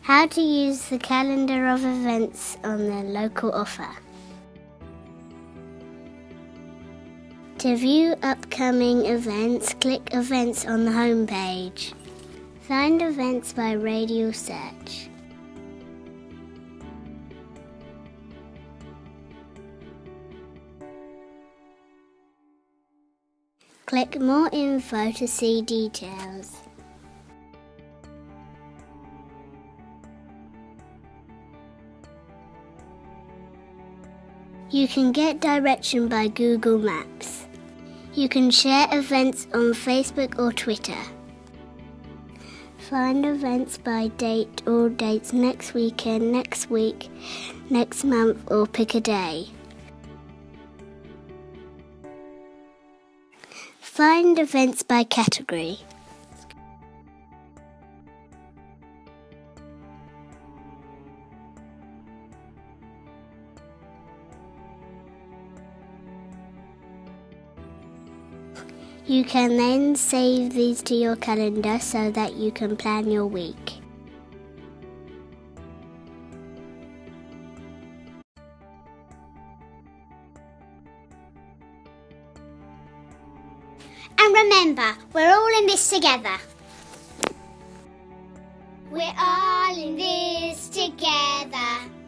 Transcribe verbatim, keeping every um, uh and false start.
How to use the calendar of events on the local offer. To view upcoming events, click Events on the home page. Find events by radial search. Click More Info to see details. You can get direction by Google Maps. You can share events on Facebook or Twitter. Find events by date or dates next weekend, next week, next month, or pick a day. Find events by category. You can then save these to your calendar so that you can plan your week. And remember, we're all in this together. We're all in this together.